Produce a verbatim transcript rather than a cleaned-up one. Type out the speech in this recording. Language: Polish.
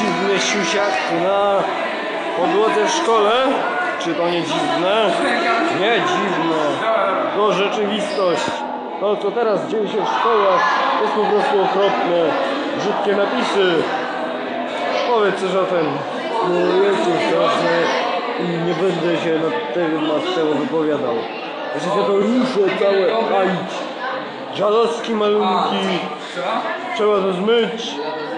dziwne siusiaki na podłodze w szkole? Czy to nie dziwne? Nie dziwne. To rzeczywistość. To, co teraz dzieje się w szkołach, jest po prostu okropne. Brzydkie napisy. Powiedz coś o tym. No jest to straszne i nie będę się na temat tego wypowiadał. Że się to ruszę całe. Aj, dziadowski malunki. Trzeba to zmyć.